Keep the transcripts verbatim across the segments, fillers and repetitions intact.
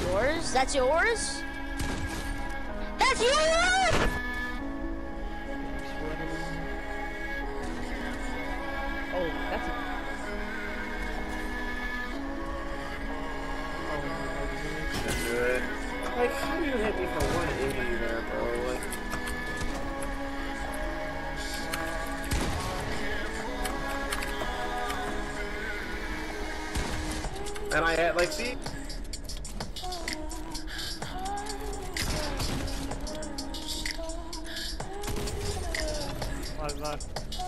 yours? That's yours? That's yours! Oh, that's a... That's good. Like, how do you hit me for one eighty there, bro? Like... And I had, like, see? Nice, nice.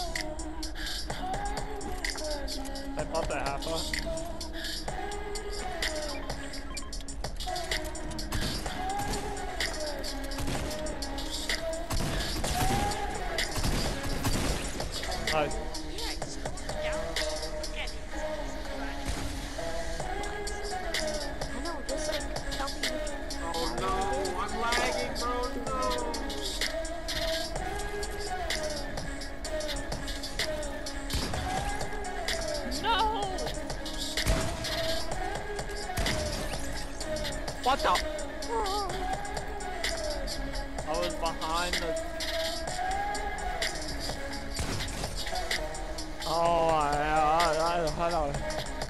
I popped that half off. Nice. I know, just like, tell me. Oh no, I'm lagging, bro, no! No! What the? I was behind the... Oh, I, I, I, I, I,